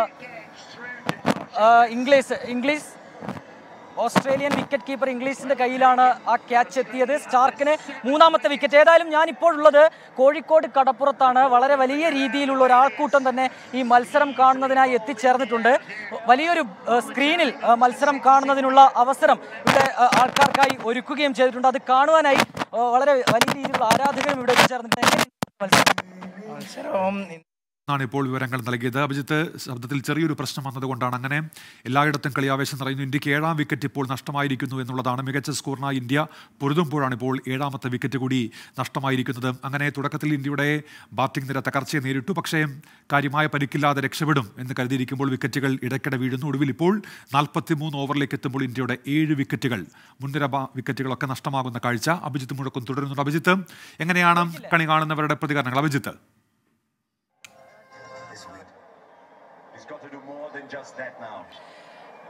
Inglis Inglis Australian wicketkeeper ഇംഗ്ലീഷിന്റെ കയ്യിലാണ് ആ ക്യാച്ച് എത്തിയത്. സ്റ്റാർക്കിന് മൂന്നാമത്തെ വിക്കറ്റ്. ഏതായാലും ഞാൻ ഇപ്പോഴുള്ളത് കോഴിക്കോട് കടപ്പുറത്താണ്. വളരെ വലിയ രീതിയിലുള്ള ഒരാൾക്കൂട്ടം തന്നെ ഈ മത്സരം കാണുന്നതിനായി എത്തിച്ചേർന്നിട്ടുണ്ട്. വലിയൊരു സ്ക്രീനിൽ മത്സരം കാണുന്നതിനുള്ള അവസരം ഇവിടെ ആൾക്കാർക്കായി ഒരുക്കുകയും ചെയ്തിട്ടുണ്ട്. അത് കാണുവാനായി വളരെ വലിയ രീതിയിലുള്ള ആരാധകരും ഇവിടെ എത്തിച്ചേർന്നിട്ടുണ്ട്. മത്സരം ാണ് ഇപ്പോൾ വിവരങ്ങൾ നൽകിയത്. അഭിജിത്ത്, ശബ്ദത്തിൽ ചെറിയൊരു പ്രശ്നം വന്നതുകൊണ്ടാണ് അങ്ങനെ. എല്ലായിടത്തും കളിയാവേശം നിറയുന്നു. ഇന്ത്യക്ക് ഏഴാം വിക്കറ്റ് ഇപ്പോൾ നഷ്ടമായിരിക്കുന്നു എന്നുള്ളതാണ്. മികച്ച സ്കോറിനായി ഇന്ത്യ പൊരുതുമ്പോഴാണ് ഇപ്പോൾ ഏഴാമത്തെ വിക്കറ്റ് കൂടി നഷ്ടമായിരിക്കുന്നത്. അങ്ങനെ തുടക്കത്തിൽ ഇന്ത്യയുടെ ബാറ്റിംഗ് നിര തകർച്ചയെ നേരിട്ടു. പക്ഷേ കാര്യമായ പരിക്കില്ലാതെ രക്ഷപ്പെടും എന്ന് കരുതിയിരിക്കുമ്പോൾ വിക്കറ്റുകൾ ഇടയ്ക്കിടെ വീഴുന്നു. ഒടുവിൽ ഇപ്പോൾ നാൽപ്പത്തി മൂന്ന് ഓവറിലേക്ക് എത്തുമ്പോൾ ഇന്ത്യയുടെ ഏഴ് വിക്കറ്റുകൾ, മുൻനിര വിക്കറ്റുകളൊക്കെ നഷ്ടമാകുന്ന കാഴ്ച അഭിജിത്ത് മുഴക്കം തുടരുന്നുണ്ട്. അഭിജിത്ത്, എങ്ങനെയാണ് കണി കാണുന്നവരുടെ പ്രതികരണങ്ങൾ? അഭിജിത്ത്.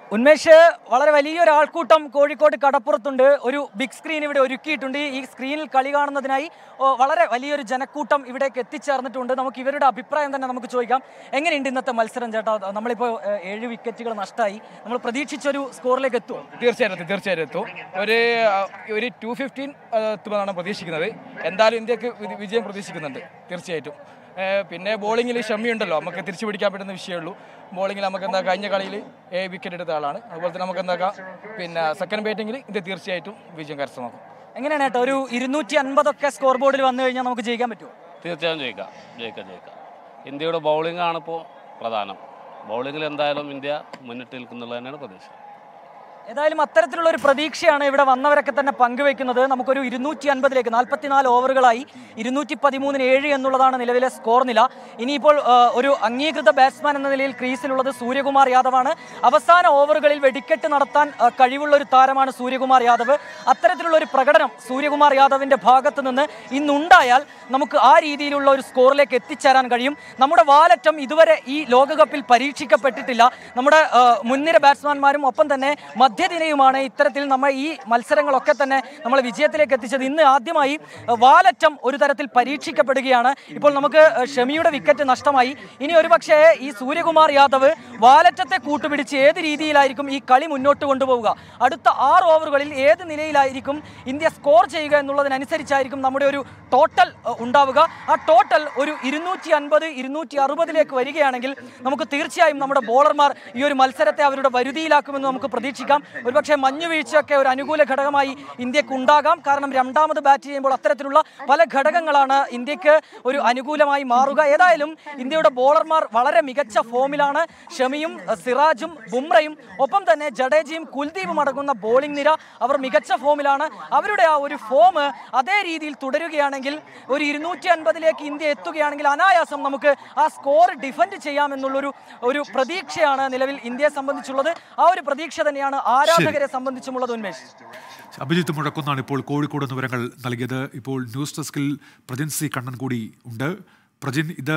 ഉന്മേഷ്, വളരെ വലിയൊരു ആൾക്കൂട്ടം കോഴിക്കോട് കടപ്പുറത്തുണ്ട്. ഒരു ബിഗ് സ്ക്രീൻ ഇവിടെ ഒരുക്കിയിട്ടുണ്ട്. ഈ സ്ക്രീനിൽ കളി കാണുന്നതിനായി വളരെ വലിയൊരു ജനക്കൂട്ടം ഇവിടേക്ക് എത്തിച്ചേർന്നിട്ടുണ്ട്. നമുക്ക് ഇവരുടെ അഭിപ്രായം തന്നെ നമുക്ക് ചോദിക്കാം. എങ്ങനെയുണ്ട് ഇന്നത്തെ മത്സരം ചേട്ടാ? നമ്മളിപ്പോൾ ഏഴ് വിക്കറ്റുകൾ നഷ്ടമായി. നമ്മൾ പ്രതീക്ഷിച്ചൊരു സ്കോറിലേക്ക് എത്തുമോ? തീർച്ചയായിട്ടും തീർച്ചയായിട്ടും എത്തും. ഒരു ഒരു ടു ഫിഫ്റ്റീൻ എത്തുമെന്നാണ് പ്രതീക്ഷിക്കുന്നത്. എന്തായാലും ഇന്ത്യക്ക് വിജയം പ്രതീക്ഷിക്കുന്നുണ്ട് തീർച്ചയായിട്ടും. പിന്നെ ബോളിങ്ങിൽ ഷമ്മിയുണ്ടല്ലോ, നമുക്ക് തിരിച്ചു പിടിക്കാൻ പറ്റുന്ന വിഷയമുള്ളൂ. ബോളിങ്ങിൽ നമുക്ക് എന്താ കഴിഞ്ഞ കളിയിൽ ഏഴ് വിക്കറ്റ് എടുത്ത ആളാണ്. അതുപോലെ തന്നെ നമുക്ക് എന്താക്കാം പിന്നെ സെക്കൻഡ് ബാറ്റിങ്ങിൽ ഇന്ത്യ തീർച്ചയായിട്ടും വിജയം കരസ്ഥമാക്കും. എങ്ങനെയാണ് കേട്ടോ ഒരു ഇരുന്നൂറ്റി അൻപതൊക്കെ സ്കോർ ബോർഡിൽ വന്നു കഴിഞ്ഞാൽ നമുക്ക് ജയിക്കാൻ പറ്റുമോ? തീർച്ചയായും ജയിക്കാം ജയിക്കാം ജയിക്കാം ഇന്ത്യയുടെ ബൗളിംഗ് ആണ് ഇപ്പോൾ പ്രധാനം. ബൗളിങ്ങിൽ എന്തായാലും ഇന്ത്യ മുന്നിട്ട് നിൽക്കുന്നുള്ളത് തന്നെയാണ് പ്രതീക്ഷ. ഏതായാലും അത്തരത്തിലുള്ള ഒരു പ്രതീക്ഷയാണ് ഇവിടെ വന്നവരൊക്കെ തന്നെ പങ്കുവെക്കുന്നത്. നമുക്കൊരു ഇരുന്നൂറ്റി അൻപതിലേക്ക് നാൽപ്പത്തിനാല് ഓവറുകളായി ഇരുന്നൂറ്റി പതിമൂന്നിന് ഏഴ് എന്നുള്ളതാണ് നിലവിലെ സ്കോർ നില. ഇനിയിപ്പോൾ ഒരു അംഗീകൃത ബാറ്റ്സ്മാൻ എന്ന നിലയിൽ ക്രീസിലുള്ളത് സൂര്യകുമാർ യാദവാണ്. അവസാന ഓവറുകളിൽ വെടിക്കെട്ട് നടത്താൻ കഴിവുള്ള ഒരു താരമാണ് സൂര്യകുമാർ യാദവ്. അത്തരത്തിലുള്ള ഒരു പ്രകടനം സൂര്യകുമാർ യാദവിൻ്റെ ഭാഗത്ത് നിന്ന് ഇന്നുണ്ടായാൽ നമുക്ക് ആ രീതിയിലുള്ള ഒരു സ്കോറിലേക്ക് എത്തിച്ചേരാൻ കഴിയും. നമ്മുടെ വാലറ്റം ഇതുവരെ ഈ ലോകകപ്പിൽ പരീക്ഷിക്കപ്പെട്ടിട്ടില്ല. നമ്മുടെ മുൻനിര ബാറ്റ്സ്മാൻമാരും ഒപ്പം തന്നെ മധ്യനിരയുമാണ് ഇത്തരത്തിൽ നമ്മൾ ഈ മത്സരങ്ങളൊക്കെ തന്നെ നമ്മൾ വിജയത്തിലേക്ക് എത്തിച്ചത്. ഇന്ന് ആദ്യമായി വാലറ്റം ഒരു തരത്തിൽ പരീക്ഷിക്കപ്പെടുകയാണ്. ഇപ്പോൾ നമുക്ക് ഷമിയുടെ വിക്കറ്റ് നഷ്ടമായി. ഇനി ഒരുപക്ഷേ ഈ സൂര്യകുമാർ യാദവ് വാലറ്റത്തെ കൂട്ടുപിടിച്ച് ഏത് രീതിയിലായിരിക്കും ഈ കളി മുന്നോട്ട് കൊണ്ടുപോവുക, അടുത്ത ആറ് ഓവറുകളിൽ ഏത് നിലയിലായിരിക്കും ഇന്ത്യ സ്കോർ ചെയ്യുക എന്നുള്ളതിനനുസരിച്ചായിരിക്കും നമ്മുടെ ഒരു ടോട്ടൽ ഉണ്ടാവുക. ആ ടോട്ടൽ ഒരു ഇരുന്നൂറ്റി അൻപത് ഇരുന്നൂറ്റി അറുപതിലേക്ക് വരികയാണെങ്കിൽ നമുക്ക് തീർച്ചയായും നമ്മുടെ ബോളർമാർ ഈ ഒരു മത്സരത്തെ അവരുടെ വരുതിയിലാക്കുമെന്ന് നമുക്ക് പ്രതീക്ഷിക്കാം. ഒരുപക്ഷെ മഞ്ഞുവീഴ്ചയൊക്കെ ഒരു അനുകൂല ഘടകമായി ഇന്ത്യക്ക് ഉണ്ടാകാം. കാരണം രണ്ടാമത് ബാറ്റ് ചെയ്യുമ്പോൾ അത്തരത്തിലുള്ള പല ഘടകങ്ങളാണ് ഇന്ത്യക്ക് ഒരു അനുകൂലമായി മാറുക. ഏതായാലും ഇന്ത്യയുടെ ബോളർമാർ വളരെ മികച്ച ഫോമിലാണ്. ഷമിയും സിറാജും ബുംറയും ഒപ്പം തന്നെ ജഡേജയും കുൽദീപും അടങ്ങുന്ന ബോളിംഗ് നിര അവർ മികച്ച ഫോമിലാണ്. അവരുടെ ആ ഒരു ഫോം അതേ രീതിയിൽ തുടരുകയാണെങ്കിൽ ഒരു ഇരുന്നൂറ്റി അൻപതിലേക്ക് ഇന്ത്യ എത്തുകയാണെങ്കിൽ അനായാസം നമുക്ക് ആ സ്കോർ ഡിഫെൻഡ് ചെയ്യാമെന്നുള്ളൊരു ഒരു പ്രതീക്ഷയാണ് നിലവിൽ ഇന്ത്യയെ സംബന്ധിച്ചുള്ളത്. ആ ഒരു പ്രതീക്ഷ തന്നെയാണ് ആരാധകരെ സംബന്ധിച്ചുമുള്ളത്. ഉന്മേഷ്, അഭിജിത്ത് മുഴക്കുന്നാണ് ഇപ്പോൾ കോഴിക്കോട് വിവരങ്ങൾ നൽകിയത്. ഇപ്പോൾ ന്യൂസ് ഡെസ്കിൽ പ്രജിൻ സി കണ്ണൻ കൂടി ഉണ്ട്. പ്രജിൻ, ഇത്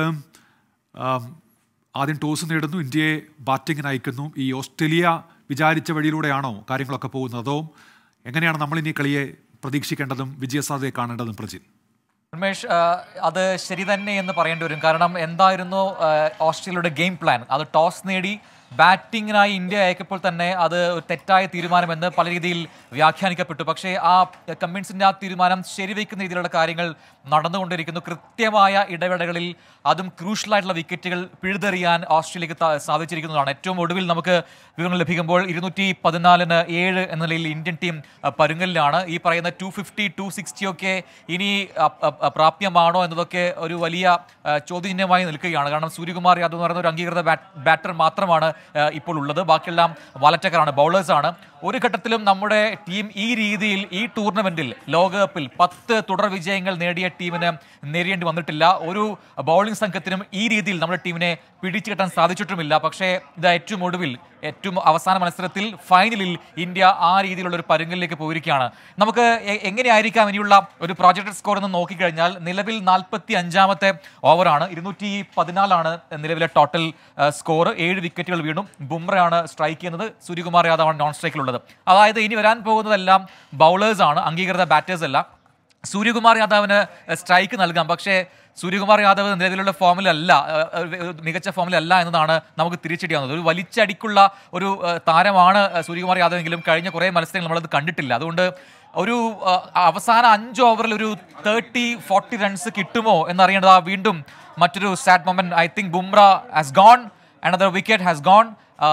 ആദ്യം ടോസ് നേടുന്നു, ഇന്ത്യയെ ബാറ്റിങ്ങിന് അയക്കുന്നു. ഈ ഓസ്ട്രേലിയ വിചാരിച്ച വഴിയിലൂടെയാണോ കാര്യങ്ങളൊക്കെ പോകുന്നത്, അതോ എങ്ങനെയാണ് നമ്മളിനി കളിയെ പ്രതീക്ഷിക്കേണ്ടതും വിജയസാധ്യതയെ കാണേണ്ടതും? പ്രജിൻ, ഉന്മേഷ്, അത് ശരി തന്നെ എന്ന് പറയേണ്ടി വരും. കാരണം എന്തായിരുന്നു ഓസ്ട്രേലിയയുടെ ഗെയിം പ്ലാൻ? അത് ടോസ് നേടി ബാറ്റിങ്ങിനായി ഇന്ത്യ അയക്കപ്പോൾ തന്നെ അത് ഒരു തെറ്റായ തീരുമാനമെന്ന് പല രീതിയിൽ വ്യാഖ്യാനിക്കപ്പെട്ടു. പക്ഷേ ആ കമ്മിൻസിൻ്റെ ആ തീരുമാനം ശരിവയ്ക്കുന്ന രീതിയിലുള്ള കാര്യങ്ങൾ നടന്നുകൊണ്ടിരിക്കുന്നു. കൃത്യമായ ഇടവേളകളിൽ അതും ക്രൂഷ്യലായിട്ടുള്ള വിക്കറ്റുകൾ പിഴുതെറിയാൻ ഓസ്ട്രേലിയക്ക് സാധിച്ചിരിക്കുന്നതാണ്. ഏറ്റവും ഒടുവിൽ നമുക്ക് വിവരങ്ങൾ ലഭിക്കുമ്പോൾ ഇരുന്നൂറ്റി പതിനാലിന് ഏഴ് എന്ന നിലയിൽ ഇന്ത്യൻ ടീം പരുങ്ങലിലാണ്. ഈ പറയുന്ന ടു ഫിഫ്റ്റി ടു സിക്സ്റ്റി ഒക്കെ ഇനി പ്രാപ്യമാണോ എന്നതൊക്കെ ഒരു വലിയ ചോദ്യചിഹ്നമായി നിൽക്കുകയാണ്. കാരണം സൂര്യകുമാർ യാദവ് എന്ന് പറയുന്ന ഒരു അംഗീകൃത ബാറ്റർ മാത്രമാണ് ഇപ്പോൾ ഉള്ളത്. ബാക്കിയെല്ലാം വാലറ്റക്കാരാണ്, ബൗളേഴ്സാണ്. ഒരു ഘട്ടത്തിലും നമ്മുടെ ടീം ഈ രീതിയിൽ ഈ ടൂർണമെന്റിൽ ലോകകപ്പിൽ പത്ത് തുടർ വിജയങ്ങൾ നേടിയ ടീമിന് നേരിടേണ്ടി വന്നിട്ടില്ല. ഒരു ബൗളിംഗ് സംഘത്തിനും ഈ രീതിയിൽ നമ്മുടെ ടീമിനെ പിടിച്ചു കെട്ടാൻ സാധിച്ചിട്ടുമില്ല. പക്ഷേ ഇത് ഏറ്റവും ഒടുവിൽ ഏറ്റവും അവസാന മത്സരത്തിൽ ഫൈനലിൽ ഇന്ത്യ ആ രീതിയിലുള്ള ഒരു പരുങ്ങലിലേക്ക് പോയിരിക്കുകയാണ്. നമുക്ക് എങ്ങനെയായിരിക്കാം ഇനിയുള്ള ഒരു പ്രോജക്റ്റഡ് സ്കോർ എന്ന് നോക്കിക്കഴിഞ്ഞാൽ നിലവിൽ നാൽപ്പത്തി അഞ്ചാമത്തെ ഓവറാണ്. ഇരുന്നൂറ്റി പതിനാലാണ് നിലവിലെ ടോട്ടൽ സ്കോർ. ഏഴ് വിക്കറ്റുകൾ വീണു. ബുംറയാണ് സ്ട്രൈക്ക് ചെയ്യുന്നത്, സൂര്യകുമാർ യാദവാണ് നോൺ സ്ട്രൈക്കിലുള്ളത്. അതായത് ഇനി വരാൻ പോകുന്നതെല്ലാം ബൗളേഴ്സാണ്, അംഗീകൃത ബാറ്റേഴ്സ് അല്ല. സൂര്യകുമാർ യാദവിന് സ്ട്രൈക്ക് നൽകാം, പക്ഷേ സൂര്യകുമാർ യാദവ് നിലവിലുള്ള ഫോമിലല്ല, മികച്ച ഫോമിലല്ല എന്നതാണ് നമുക്ക് തിരിച്ചടിയാവുന്നത്. ഒരു വലിച്ചടിക്കുള്ള ഒരു താരമാണ് സൂര്യകുമാർ യാദവ് എങ്കിലും കഴിഞ്ഞ കുറേ മത്സരങ്ങൾ നമ്മളത് കണ്ടിട്ടില്ല. അതുകൊണ്ട് ഒരു അവസാന അഞ്ച് ഓവറിൽ ഒരു തേർട്ടി ഫോർട്ടി റൺസ് കിട്ടുമോ എന്നറിയേണ്ടത് വീണ്ടും മറ്റൊരു sad moment. I think Bumrah has gone, another wicket has gone.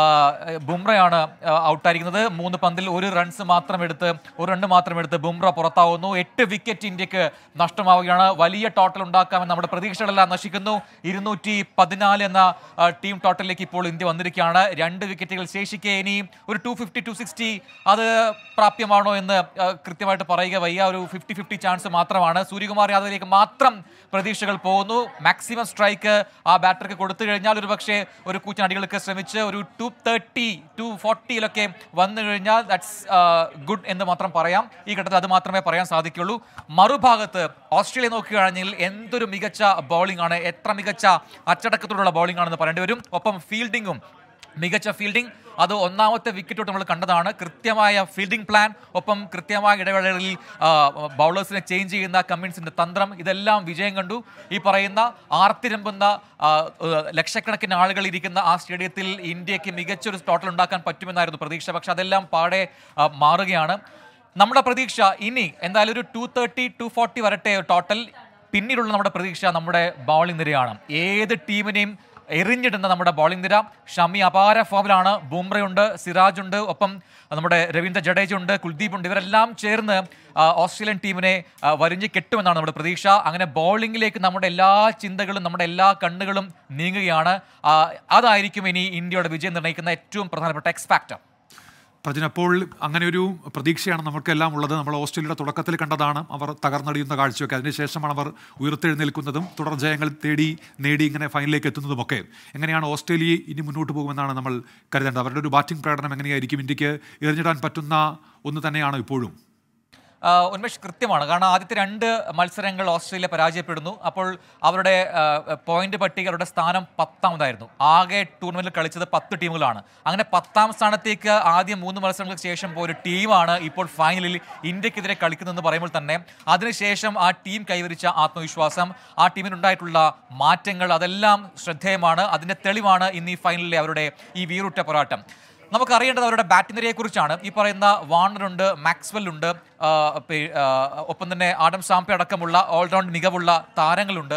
ബുംറയാണ് ഔട്ടായിരിക്കുന്നത്. മൂന്ന് പന്തിൽ ഒരു റൺസ് മാത്രം എടുത്ത് ഒരു റണ്ണ് മാത്രം എടുത്ത് ബുംറ പുറത്താവുന്നു. എട്ട് വിക്കറ്റ് ഇന്ത്യക്ക് നഷ്ടമാവുകയാണ്. വലിയ ടോട്ടൽ ഉണ്ടാക്കാമെന്ന് നമ്മുടെ പ്രതീക്ഷകളെല്ലാം നശിക്കുന്നു. ഇരുന്നൂറ്റി പതിനാല് എന്ന ടീം ടോട്ടലിലേക്ക് ഇപ്പോൾ ഇന്ത്യ വന്നിരിക്കുകയാണ്. രണ്ട് വിക്കറ്റുകൾ ശേഷിക്കെ ഇനി ഒരു ടു ഫിഫ്റ്റി ടു സിക്സ്റ്റി അത് പ്രാപ്യമാണോ എന്ന് കൃത്യമായിട്ട് പറയുക വയ്യ. ഒരു ഫിഫ്റ്റി ഫിഫ്റ്റി ചാൻസ് മാത്രമാണ്. സൂര്യകുമാർ യാദവിലേക്ക് മാത്രം പ്രതീക്ഷകൾ പോകുന്നു. മാക്സിമം സ്ട്രൈക്ക് ആ ബാറ്റർക്ക് കൊടുത്തു കഴിഞ്ഞാൽ ഒരു പക്ഷേ ഒരു കൂറ്റനടികൾക്ക് ശ്രമിച്ച് ഒരു ടു തേർട്ടി ടു ഫോർട്ടിയിലൊക്കെ വന്നു കഴിഞ്ഞാൽ ദാറ്റ്സ് ഗുഡ് എന്ന് മാത്രം പറയാം. ഈ ഘട്ടത്തിൽ അത് മാത്രമേ പറയാൻ സാധിക്കുള്ളൂ. മറുഭാഗത്ത് ഓസ്ട്രേലിയ നോക്കുകയാണെങ്കിൽ എന്തൊരു മികച്ച ബൗളിംഗ് ആണ്, എത്ര മികച്ച അച്ചടക്കത്തോടുള്ള ബൗളിംഗ് ആണെന്ന് പറയേണ്ടി വരും. ഒപ്പം ഫീൽഡിങ്ങും മികച്ച ഫീൽഡിംഗ്, അത് ഒന്നാമത്തെ വിക്കറ്റ് നമ്മൾ കണ്ടതാണ്. കൃത്യമായ ഫീൽഡിംഗ് പ്ലാൻ, ഒപ്പം കൃത്യമായ ഇടവേളകളിൽ ബൗളേഴ്സിനെ ചേഞ്ച് ചെയ്യുന്ന കമ്മിൻസിന്റെ തന്ത്രം, ഇതെല്ലാം വിജയം കണ്ടു. ഈ പറയുന്ന ആർത്തിരമ്പുന്ന ലക്ഷക്കണക്കിന് ആളുകൾ ഇരിക്കുന്ന ആ സ്റ്റേഡിയത്തിൽ ഇന്ത്യക്ക് മികച്ചൊരു ടോട്ടൽ ഉണ്ടാക്കാൻ പറ്റുമെന്നായിരുന്നു പ്രതീക്ഷ. പക്ഷെ അതെല്ലാം പാടെ മാറുകയാണ്. നമ്മുടെ പ്രതീക്ഷ ഇനി എന്തായാലും ഒരു ടു തേർട്ടി ടു ഫോർട്ടി വരട്ടെ ടോട്ടൽ. പിന്നീടുള്ള നമ്മുടെ പ്രതീക്ഷ നമ്മുടെ ബൗളിംഗ് നിരയാണ്. ഏത് ടീമിനെയും എറിഞ്ഞിടുന്ന നമ്മുടെ ബോളിംഗ് നിര. ഷമി അപാര ഫോമിലാണ്, ബുംറയുണ്ട്, സിറാജുണ്ട്, ഒപ്പം നമ്മുടെ രവീന്ദ്ര ജഡേജ ഉണ്ട്, കുൽദീപ് ഉണ്ട്. ഇവരെല്ലാം ചേർന്ന് ഓസ്ട്രേലിയൻ ടീമിനെ വരിഞ്ഞ് കെട്ടുമെന്നാണ് നമ്മുടെ പ്രതീക്ഷ. അങ്ങനെ ബോളിംഗിലേക്ക് നമ്മുടെ എല്ലാ ചിന്തകളും നമ്മുടെ എല്ലാ കണ്ണുകളും നീങ്ങുകയാണ്. അതായിരിക്കും ഇനി ഇന്ത്യയുടെ വിജയം നിർണ്ണയിക്കുന്ന ഏറ്റവും പ്രധാനപ്പെട്ട എക്സ് ഫാക്ടർ. പ്രജിൻ, അപ്പോൾ അങ്ങനെ ഒരു പ്രതീക്ഷയാണ് നമുക്കെല്ലാം ഉള്ളത്. നമ്മൾ ഓസ്ട്രേലിയയുടെ തുടക്കത്തിൽ കണ്ടതാണ് അവർ തകർന്നടിയുന്ന കാഴ്ചയൊക്കെ. അതിനുശേഷമാണ് അവർ ഉയർത്തെഴുന്നേൽക്കുന്നതും തുടർ ജയങ്ങൾ തേടി നേടി ഇങ്ങനെ ഫൈനലിലേക്ക് എത്തുന്നതുമൊക്കെ. എങ്ങനെയാണ് ഓസ്ട്രേലിയ ഇനി മുന്നോട്ട് പോകുമെന്നാണ് നമ്മൾ കരുതേണ്ടത്? അവരുടെ ഒരു ബാറ്റിംഗ് പ്രകടനം എങ്ങനെയായിരിക്കും? ഇന്ത്യക്ക് എറിഞ്ഞിടാൻ പറ്റുന്ന ഒന്ന് തന്നെയാണോ ഇപ്പോഴും? ഉന്മേഷ്, കൃത്യമാണ്. കാരണം ആദ്യത്തെ രണ്ട് മത്സരങ്ങൾ ഓസ്ട്രേലിയ പരാജയപ്പെടുന്നു. അപ്പോൾ അവരുടെ പോയിന്റ് പട്ടിക, അവരുടെ സ്ഥാനം പത്താമതായിരുന്നു. ആകെ ടൂർണമെന്റിൽ കളിച്ചത് പത്ത് ടീമുകളാണ്. അങ്ങനെ പത്താം സ്ഥാനത്തേക്ക് ആദ്യം മൂന്ന് മത്സരങ്ങൾക്ക് ശേഷം പോയ ഒരു ടീമാണ് ഇപ്പോൾ ഫൈനലിൽ ഇന്ത്യക്കെതിരെ കളിക്കുന്നതെന്ന് പറയുമ്പോൾ തന്നെ അതിനുശേഷം ആ ടീം കൈവരിച്ച ആത്മവിശ്വാസം, ആ ടീമിനുണ്ടായിട്ടുള്ള മാറ്റങ്ങൾ, അതെല്ലാം ശ്രദ്ധേയമാണ്. അതിന്റെ തെളിവാണ് ഇന്ന് ഈ ഫൈനലിലെ അവരുടെ ഈ വീറുറ്റ പോരാട്ടം. നമുക്കറിയേണ്ടത് അവരുടെ ബാറ്റിംഗ് നിരയെക്കുറിച്ചാണ്. ഈ പറയുന്ന വാർണറുണ്ട്, മാക്സ്വെൽ ഉണ്ട്, ഒപ്പം തന്നെ ആഡം സാംപെ അടക്കമുള്ള ഓൾറൗണ്ട് മികവുള്ള താരങ്ങളുണ്ട്.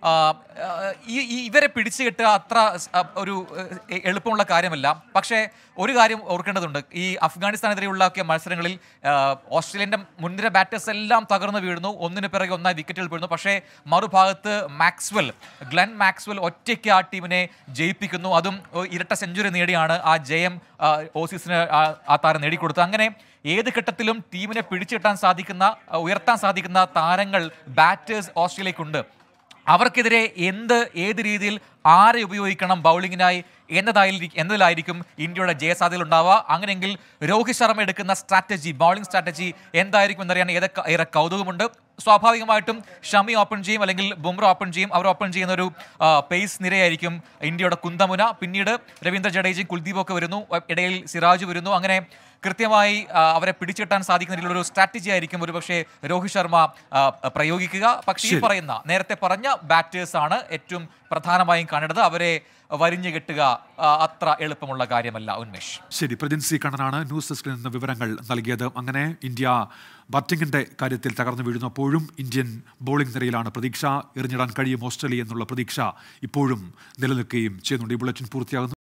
ഈ ഇവരെ പിടിച്ചു കെട്ടുക അത്ര ഒരു എളുപ്പമുള്ള കാര്യമല്ല. പക്ഷേ ഒരു കാര്യം ഓർക്കേണ്ടതുണ്ട്. ഈ അഫ്ഗാനിസ്ഥാനെതിരെയുള്ള ഒക്കെ മത്സരങ്ങളിൽ ഓസ്ട്രേലിയൻ്റെ മുൻനിര ബാറ്റേഴ്സ് എല്ലാം തകർന്നു വീഴുന്നു, ഒന്നിന് പിറകെ ഒന്നായി വിക്കറ്റുകൾ വീഴുന്നു. പക്ഷേ മറുഭാഗത്ത് മാക്സ്വെൽ, ഗ്ലെൻ മാക്സ്വെൽ ഒറ്റയ്ക്ക് ആ ടീമിനെ ജയിപ്പിക്കുന്നു. അതും ഇരട്ട സെഞ്ചുറി നേടിയാണ് ആ ജയം ഓസീസിന് ആ താരം നേടിക്കൊടുത്തത്. അങ്ങനെ ഏത് ഘട്ടത്തിലും ടീമിനെ പിടിച്ചു കെട്ടാൻ സാധിക്കുന്ന, ഉയർത്താൻ സാധിക്കുന്ന താരങ്ങൾ, ബാറ്റേഴ്സ് ഓസ്ട്രേലിയക്കുണ്ട്. അവർക്കെതിരെ എന്ത് ഏത് രീതിയിൽ ആരെ ഉപയോഗിക്കണം ബൗളിങ്ങിനായി എന്നതായിരിക്കും എന്നതിലായിരിക്കും ഇന്ത്യയുടെ ജയസാധ്യതകൾ ഉണ്ടാവുക. അങ്ങനെയെങ്കിൽ രോഹിത് ശർമ്മ എടുക്കുന്ന സ്ട്രാറ്റജി, ബൗളിംഗ് സ്ട്രാറ്റജി എന്തായിരിക്കും എന്നറിയാൻ ഏതൊക്കെ ഏറെ കൗതുകമുണ്ട്. സ്വാഭാവികമായിട്ടും ഷമി ഓപ്പൺ ചെയ്യും, അല്ലെങ്കിൽ ബുംറ ഓപ്പൺ ചെയ്യും. അവർ ഓപ്പൺ ചെയ്യുന്ന ഒരു പേസ് നിരയായിരിക്കും ഇന്ത്യയുടെ കുന്തമുന. പിന്നീട് രവീന്ദ്ര ജഡേജയും കുൽദീപും ഒക്കെ വരുന്നു, ഇടയിൽ സിറാജ് വരുന്നു. അങ്ങനെ കൃത്യമായി അവരെ പിടിച്ചിട്ടാൻ സാധിക്കുന്ന രീതിയിലുള്ള ഒരു സ്ട്രാറ്റജി ആയിരിക്കും ഒരുപക്ഷെ രോഹിത് ശർമ്മ പ്രയോഗിക്കുക. പക്ഷേ ഈ പറയുന്ന നേരത്തെ പറഞ്ഞ ബാറ്റേഴ്സ് ആണ് ഏറ്റവും പ്രധാനമായും കാണേണ്ടത്. അവരെ വരിഞ്ഞു കെട്ടുക അത്ര എളുപ്പമുള്ള കാര്യമല്ല. ഉന്മേഷ്, ശരി. പ്രജിൻ സി കണ്ണനാണ് ന്യൂസ് ഡെസ്കിൽ നിന്ന് വിവരങ്ങൾ നൽകിയത്. അങ്ങനെ ഇന്ത്യ ബാറ്റിംഗിന്റെ കാര്യത്തിൽ തകർന്നു വീഴുന്നപ്പോഴും ഇന്ത്യൻ ബോളിംഗ് നിരയിലാണ് പ്രതീക്ഷ. എറിഞ്ഞിടാൻ കഴിയും ഓസ്ട്രേലിയ എന്നുള്ള പ്രതീക്ഷ ഇപ്പോഴും നിലനിൽക്കുകയും ചെയ്യുന്നുണ്ട്. ഈ ബുള്ളറ്റിൻ പൂർത്തിയാകുന്നു.